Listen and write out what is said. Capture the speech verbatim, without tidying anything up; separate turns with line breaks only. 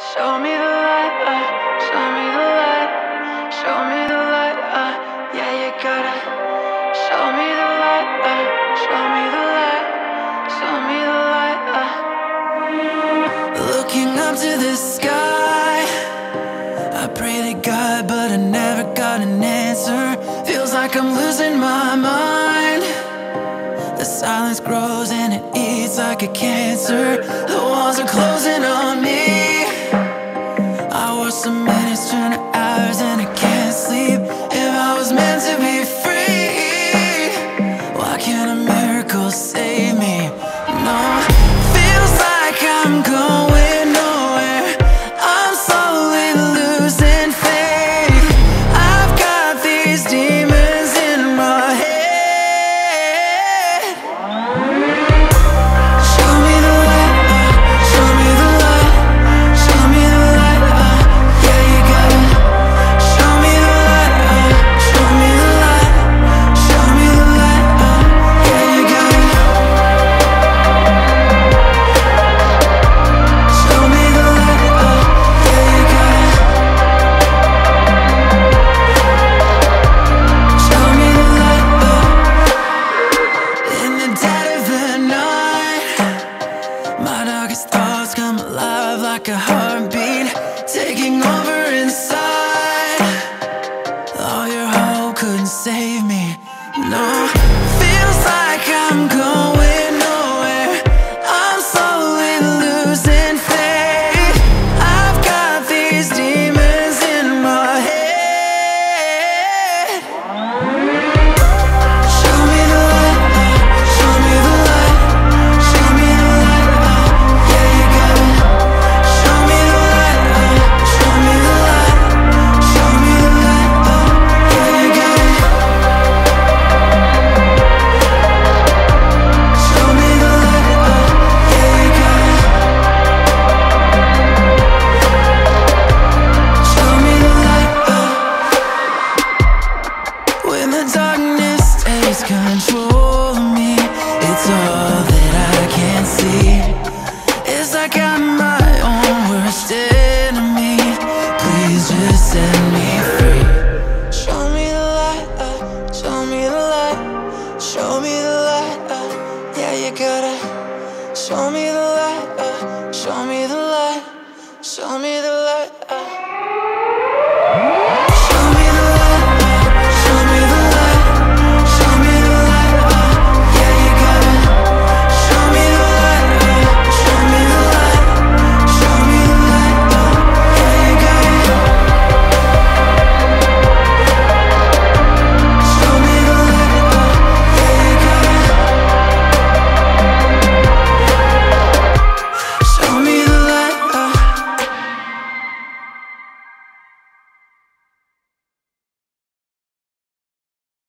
Show me the light, uh, show me the light, show me the light, uh, yeah, you gotta show me the light, uh, show me the light, show me the light, uh. Looking up to the sky, I pray to God, but I never got an answer. Feels like I'm losing my mind. The silence grows and it eats like a cancer. The walls are closing on me. I watch the minutes turn to hours and I can't sleep. If I was meant to be free, why can't a miracle save me? No, feels like I'm going nowhere. I'm slowly losing faith. I've got these demons in my head. Show me the light, uh, show me the light, show me the light, uh, yeah, you gotta show me the light, uh, show me the light, show me the light, uh, yeah, you gotta show me the light, uh, yeah, you gotta show me the light, uh. In the dead of the night, my darkest thoughts come alive like a heartbeat, taking over inside. All your hope couldn't save me. No, feels like I'm going nowhere. I'm slowly losing faith. I've got these demons in my head. Show me the light, uh, show me the light, show me the light, uh, yeah, you gotta show me the light, uh, show me the light, show me the light, uh, yeah, you gotta show me the light, uh, yeah, you gotta show me the light, uh. When the darkness takes control of me, it's all that I can't see. It's like I'm my own worst enemy. Please just set me free. Show me the light, uh, show me the light, show me the light, uh, yeah, you gotta show me the light, uh, show me the light, show me the light, uh.